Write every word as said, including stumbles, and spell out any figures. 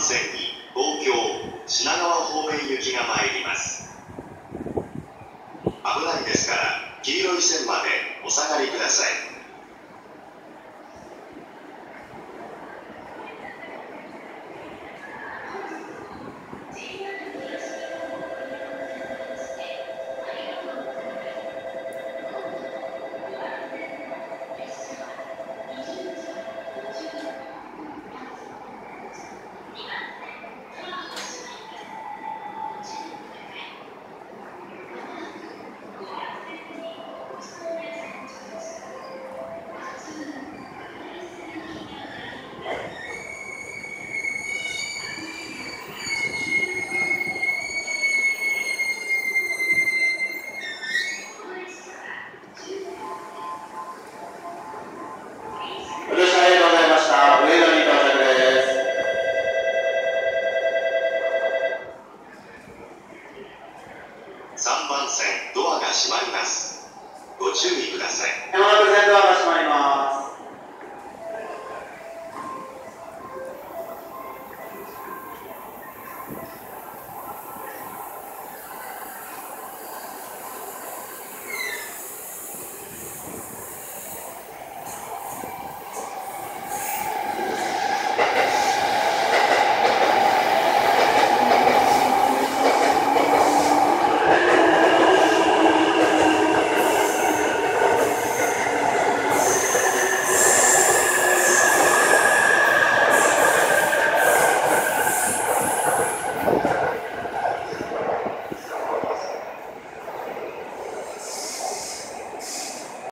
線に東京品川方面行きが参ります。危ないですから黄色い線までお下がりください。さんばん線ドアが閉まります。ご注意ください。 まもなく線ドアが閉まります。